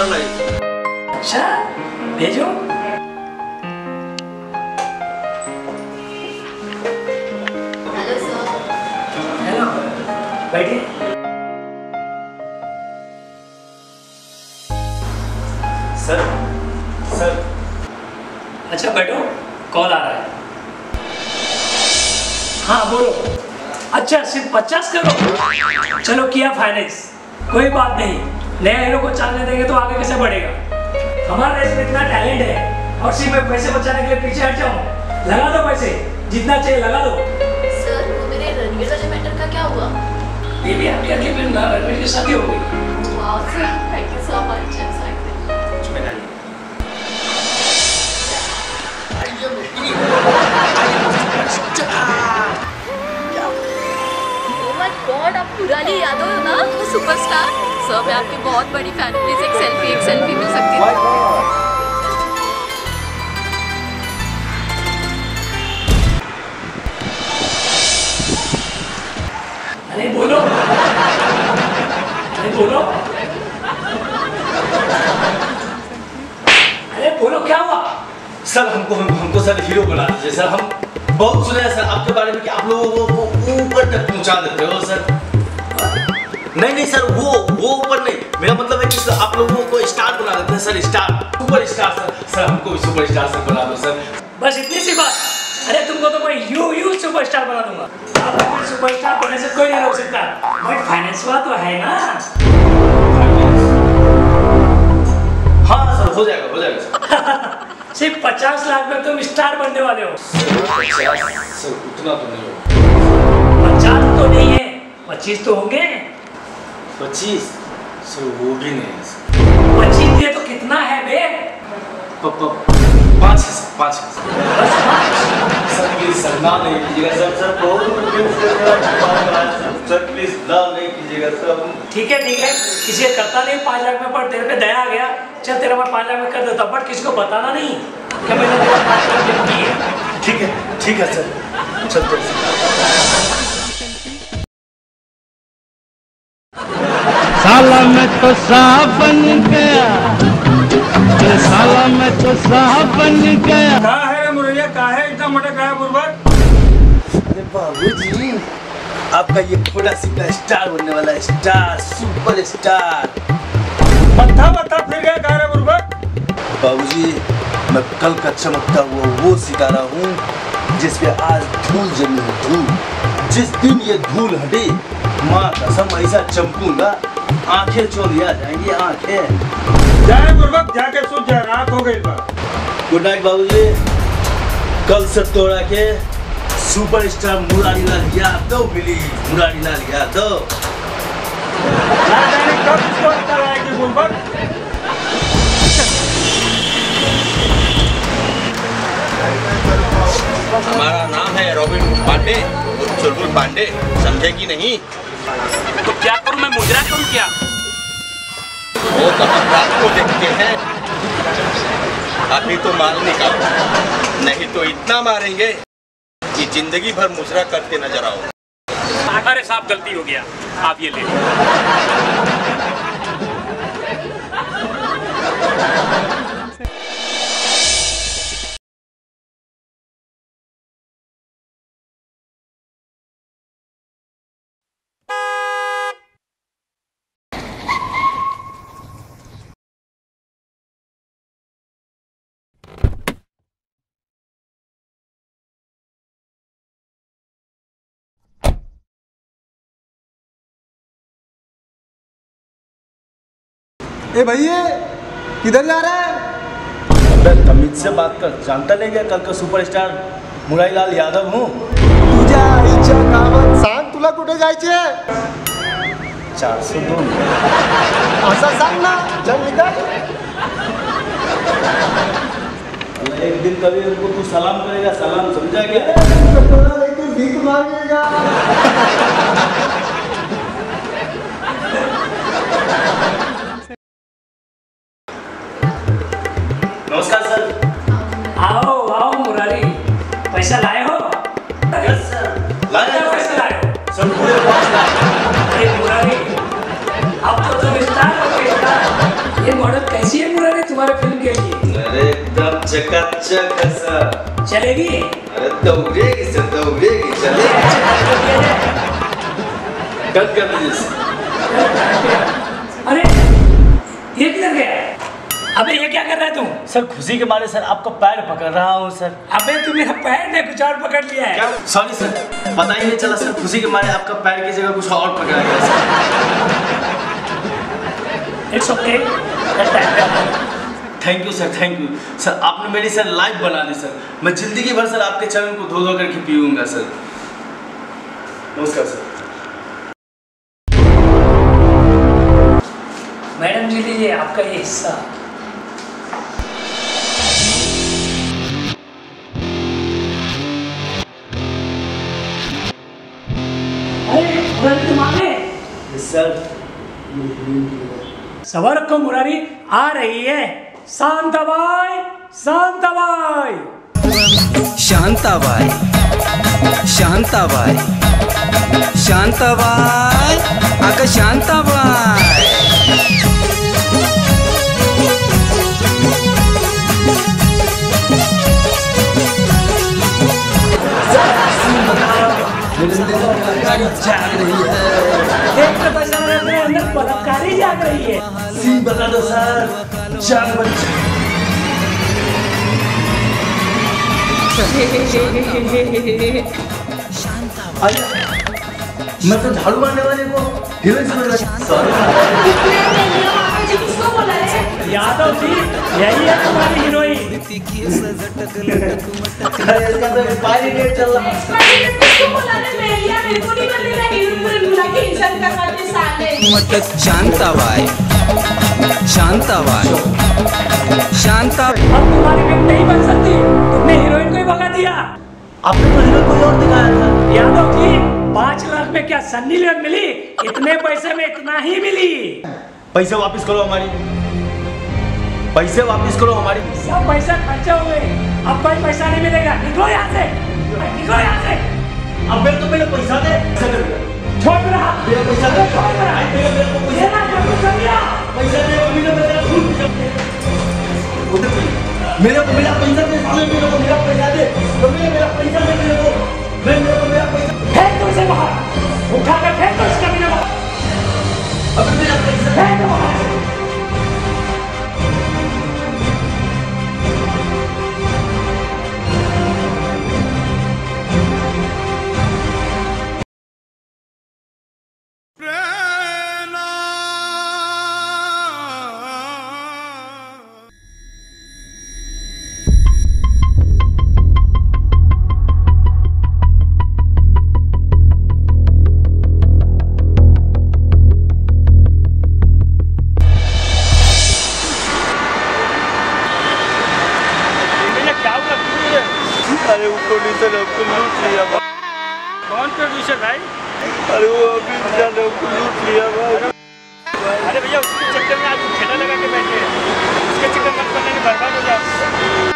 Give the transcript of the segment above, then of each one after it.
Number लाइए। अच्छा भेजो। Hello sir. हेलो बैठिए। सर सर अच्छा बैठो, कॉल आ रहा है। हाँ बोलो। अच्छा सिर्फ 50 करो। चलो किया फाइनेंस, कोई बात नहीं। नया हीरो को चलने देंगे तो आगे कैसे बढ़ेगा। हमारे देश में इतना टैलेंट है और सिर्फ मैं पैसे बचाने के लिए पीछे हट जाऊँ। लगा दो पैसे, जितना चाहिए लगा दो। सर वो मेरे रणवीर वाले मैटर का क्या हुआ? ये भी आपकी अगली फिल्म रणवीर की शादी हो गई। Wow sir, thank you so much. God, आप पुरानी यादों हो ना, वो सुपरस्टार। सर मैं आपकी बहुत बड़ी फैन, प्लीज एक सेल्फी मिल सकती है? अरे बोलो, अरे बोलो, अरे बोलो क्या हुआ? सर हमको सर हीरो बना दीजिए सर। हम बहुत सुना है सर आपके बारे में कि आप लोगों को ऊपर तक पहुंचा देते हो सर। नहीं सर, वो ऊपर नहीं, मेरा मतलब है कि सर आप लोगों को स्टार बना देते हैं sir. Star, super star sir हमको भी सुपर स्टार सर बना दो सर। बस इतनी सी बात। अरे तुमको तो मैं यू सुपरस्टार बना दूंगा। अब सुपरस्टार बनने से कोई नहीं रोक सकता। बट फाइनेंस वाला तो है ना। हाँ सर हो जाएगा सर। सिर्फ 50 लाख में तुम स्टार बनने वाले हो। सर उतना तो नहीं होगा। 50 तो नहीं है, 25 तो होंगे। 25 सर वो भी नहीं है। 25 दिए तो कितना है बे? 5 है सर, 5 है सर। बस 5? सर प्लीज सर ना नहीं कीजिएगा सर बहुत सर प्लीज ना नहीं कीजिएगा सर। ठीक है किसी करता नहीं 5 लाख में, पर तेरे पे दया आ गया। चल तेरा मैं 5 लाख में कर देता, बट किसी को बताना नहीं कि मैंने तेरा 5 लाख की है। ठीक है सर, चलते हैं। साला मैं तो साहब बन गया, साला मैं तो साहब बन गया। कहाँ है मुरैया, कहाँ है इतना मटक रहा है बुर्बक? अरे बाबूजी आपका ये थोड़ा सा स्टार बनने वाला है, स्टार, सुपर स्टार। मत्था फिर गया कहाँ है बुर्बक? बाबूजी मैं कल का चमकता हुआ वो सितारा हूँ जिसपे आज धूल जमी है, धूल। जिस दिन ये धूल हटे, माँ कसम ऐसा चमकूंगा, आंखें चौंधिया जाएंगी, आंखें। जाए बुर्बक, जाके सूझ जा, रात हो गई बा। गुड नाइट बाबूजी। कल से तोड़ा के सुपरस्टार मुरारीलाल यादव मिली, मुरारीलाल यादव। ना जाने कब इसको अक्ल आएगी बुर्बक। हमारा नाम है रॉबिन पांडे, चुलबुल पांडे, समझे कि नहीं? तो क्या करूं मैं, मुजरा करूं क्या? वो तो हम रात को देखते हैं, अभी तो माल निकालो, नहीं तो इतना मारेंगे कि जिंदगी भर मुजरा करते नजर आओ। अरे साहब गलती हो गया, आप ये ले। ए भैया किधर जा रहा है? अबे तमीज से बात कर, जानता नहीं क्या कल का सुपरस्टार मुरारीलाल यादव हूँ। तुझ्या आईच्या गावात सांग तुला कुठे जायचे? 402 असं सांग ना, चल निकल। एक दिन कभी उनको तू सलाम करेगा, सलाम समझा क्या? लेकिन भीख मांगेगा। नमस्कार सर। आओ मुरारी, पैसा लाए हो? यस सर, लाया पैसा लाए हो सर, पूरे 5 लाख। अरे मुरारी, अब तो तुम स्टार हो गए, स्टार। ये मॉडल चलेगी? अरे दौड़ेगी सर, दौड़ेगी, चलेगी। कट कर दीजिए सर। अरे ये किधर गया? अबे ये क्या कर रहा है तू? सर खुशी के मारे सर आपका पैर पकड़ रहा हूँ सर। अबे तू मेरा पैर ने कुछ और पकड़ लिया है। सॉरी सर, पता ही नहीं चला सर, खुशी के मारे आपका पैर की जगह कुछ और पकड़ा गया sir. It's okay. Thank you sir, thank you sir, आपने मेरी सर लाइफ बना दी सर। मैं जिंदगी भर सर आपके चरण को धो धो करके पीऊंगा सर। नमस्कार सर। मैडम जी लीजिए आपका ये हिस्सा। अरे तुम्हारे सर सबर को मुरारी आ रही है। शांताबाई, शांताबाई, शांताबाई, शांताबाई, शांताबाई, अगं शांताबाई। जाग रही है, एक तो बचा मेरे अंदर बलात्कारी जाग रही है। सीन बता दो सर, जान बच्चा। मैं तो झाड़ू मारने वाले को हीरोइन समझ रहा। किसको बोला है? यादव जी यही है तुम्हारी हीरोइन। इसका तो एक्सपायरी डेट चल रहा है। किसको बोला है? मेलिया मेरे को नहीं बोलेगा, हीरोइन बुला के इंसान का करते साले। मतलब शांताबाई, शांताबाई, शांता। अब तुम्हारी फिल्म नहीं बन सकती, तुमने हीरोइन को ही भगा दिया। आपने तो हीरो कोई और दिखाया था। यादव जी 5 लाख में क्या सन्नी लियोन मिली? इतने पैसे में इतना ही मिली। पैसे वापस करो हमारी, पैसे वापस करो हमारी। सब पैसा खर्चा हो गए, अब कोई पैसा नहीं मिलेगा। निकलो यहाँ से, निकलो यहाँ से। अब तो मेरे पैसा दे। छोड़ मेरा हाथ। मेरा पैसा दे। छोड़ मेरा हाथ। मेरे को पैसा ये ना जो कुछ कर दिया। पैसा दे, अभी तो मेरा खून मेरे को मेरा पैसा दे, मेरे को मेरा पैसा दे, तो मेरा पैसा दे मेरे को, मेरे को मेरा पैसा। फेंक दो उसे बाहर, उठा कर फेंक दो इसका बिना बाहर। अभी मेरा पैसा फेंक दो बाहर। अरे वो प्रोड्यूसर हमको लूट लिया भाई। कौन प्रोड्यूसर भाई? अरे वो अभी जाने हमको लूट लिया भाई। अरे भैया उसके चक्कर में आप ठेला लगा के बैठे हैं, उसके चक्कर में करने में बर्बाद हो जाओ।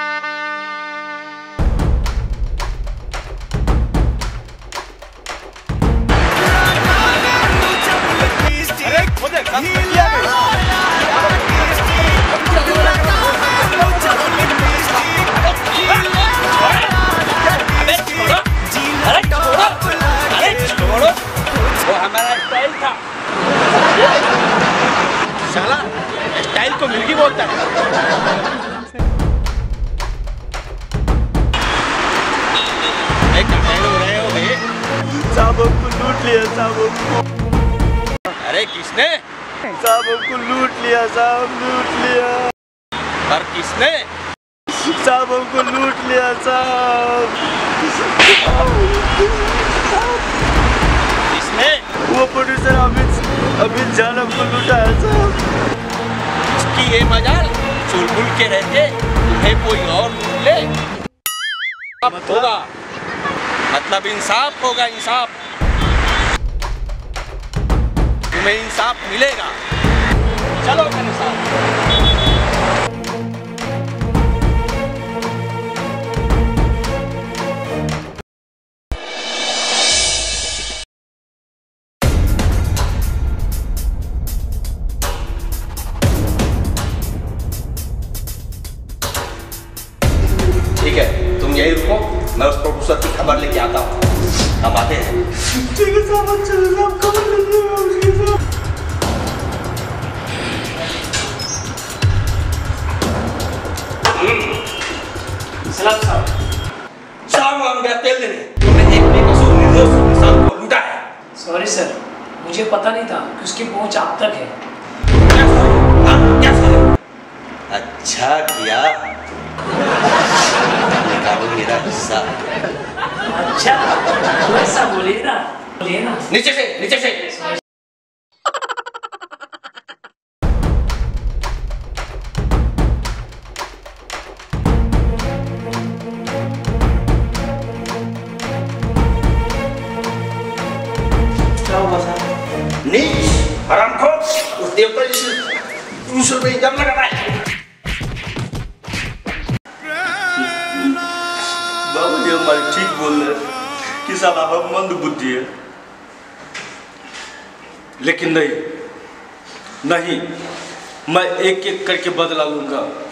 वो हमारा स्टाइल था। साला स्टाइल को मिर्गी बोलता है। कहाँ हो रहे हो भाई? साहब हमको लूट लिया साहब हमको। अरे किसने? साहब हमको लूट लिया साहब, लूट लिया। पर किसने? साहब हमको लूट लिया साहब। किसने? वो प्रोड्यूसर अमित जान हमको लूटा है साहब। उसकी ये मजाल चुलबुल के रहते तुम्हें कोई और लूट ले। अब होगा मतलब इंसाफ होगा, इंसाफ। तुम्हें इंसाफ मिलेगा। चलो मेरे साथ। ठीक है, तुम सलाम साहब। शाम हम गया तेल देने, तुमने एक बेकसूर निर्दोष इंसान को लूटा है। सॉरी सर, मुझे पता नहीं था कि उसकी पहुंच आप तक है। क्या सॉरी? अच्छा किया, निकालो मेरा हिस्सा। अच्छा तो ऐसा बोलिए ना, बोलिए ना। नीचे से, नीचे से। क्या हुआ साहब? नीच हरामखोर, उस देवता जी दूसरे पे इल्जाम लगाता है। बाबू जी हमारी ठीक बोल रहे हैं कि साला हम मंद बुद्धि है, लेकिन नहीं, मैं एक एक करके बदला लूंगा।